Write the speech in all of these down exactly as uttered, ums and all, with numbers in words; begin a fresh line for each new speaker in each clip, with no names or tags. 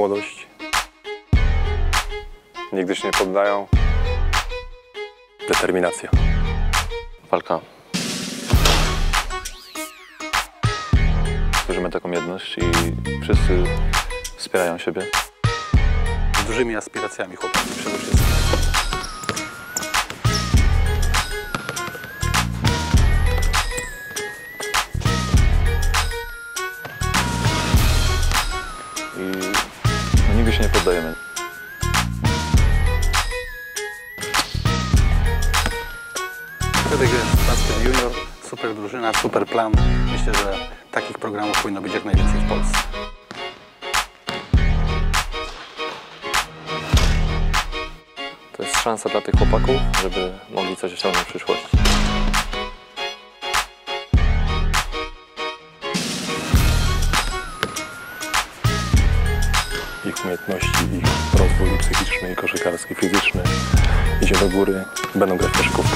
Młodość. Nigdy się nie poddają. Determinacja.
Walka. Tworzymy taką jedność i wszyscy wspierają siebie.
Z dużymi aspiracjami chłopaki przede wszystkim.
I no, nigdy się nie poddajemy.
Wtedy jest Basket Junior, super drużyna, super plan. Myślę, że takich programów powinno być jak najwięcej w Polsce.
To jest szansa dla tych chłopaków, żeby mogli coś osiągnąć w przyszłości.
Ich umiejętności, ich rozwój psychiczny, i koszykarski, fizyczny idzie do góry, będą grać w koszykówkę.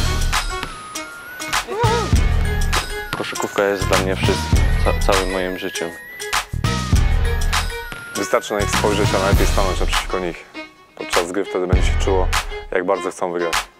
Koszykówka jest dla mnie wszystkim, ca całym moim życiem.
Wystarczy na nich spojrzeć, a najlepiej stanąć naprzeciwko nich. Podczas gry wtedy będzie się czuło, jak bardzo chcą wygrać.